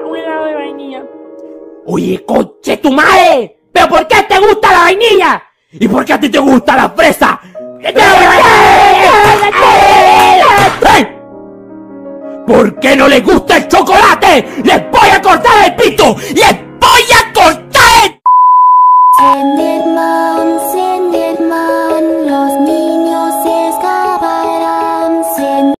un helado de vainilla. Oye, conche tu madre. ¿Pero por qué te gusta la vainilla? ¿Y por qué a ti te gusta la fresa? ¿Por qué no les gusta el chocolate? ¡Les voy a cortar el pito! ¡Y